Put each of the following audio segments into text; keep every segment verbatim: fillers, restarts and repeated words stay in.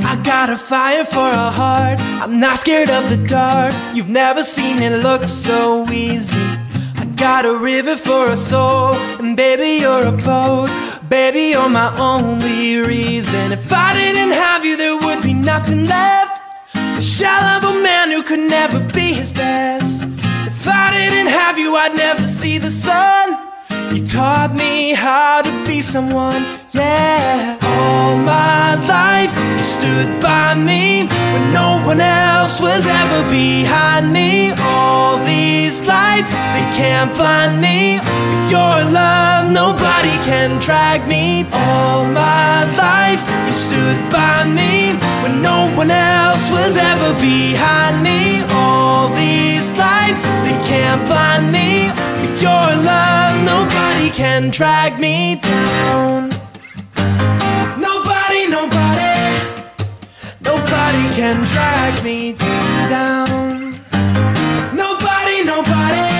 I got a fire for a heart, I'm not scared of the dark. You've never seen it look so easy. I got a river for a soul, and baby you're a boat. Baby you're my only reason. If I didn't have you there would be nothing left. The shell of a man who could never be his best. If I didn't have you I'd never see the sun. You taught me how to be someone, yeah. All my life you stood by me when no one else was ever behind me. All these lights, they can't blind me. With your love nobody can drag me. All my life you stood by me when no one else was ever behind me. All these lights, they can't blind me. With your love nobody can drag me down. Nobody, nobody, nobody can drag me down. Nobody, nobody,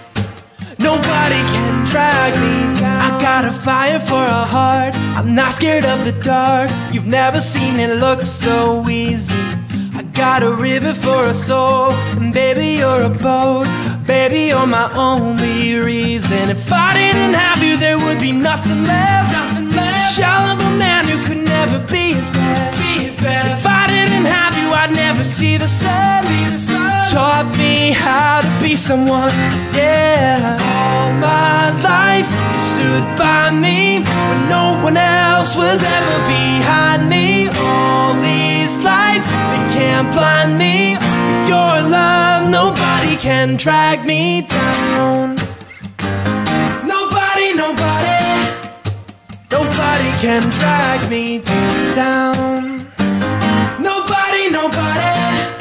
nobody can drag me down. I got a fire for a heart, I'm not scared of the dark. You've never seen it look so easy. I got a river for a soul, and baby you're a boat. Baby you're my only reason. If I didn't have you there would be nothing left, nothing left. The shell of a man who could never be his best, be his best. If I didn't have you I'd never see the sun, see the sun. Taught me how to be someone, yeah. All my life you stood by me when no one else was ever behind me. All these lights, they can't blind me. With your love nobody can drag me down. Nobody, nobody, nobody can drag me down. Nobody, nobody,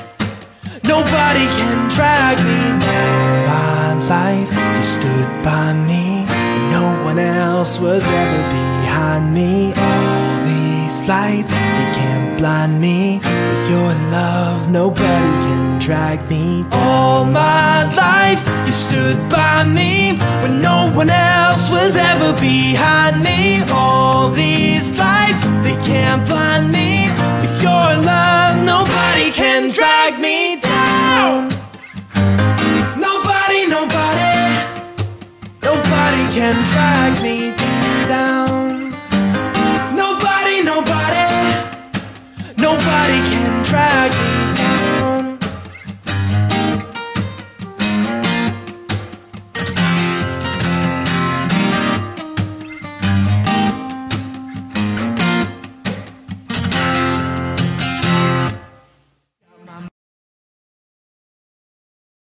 nobody can drag me down. My life, you stood by me when no one else was ever behind me. All these lights, they can't blind me. With your love nobody can drag me down. All my life you stood by me when no one else was ever behind me. All these lights, they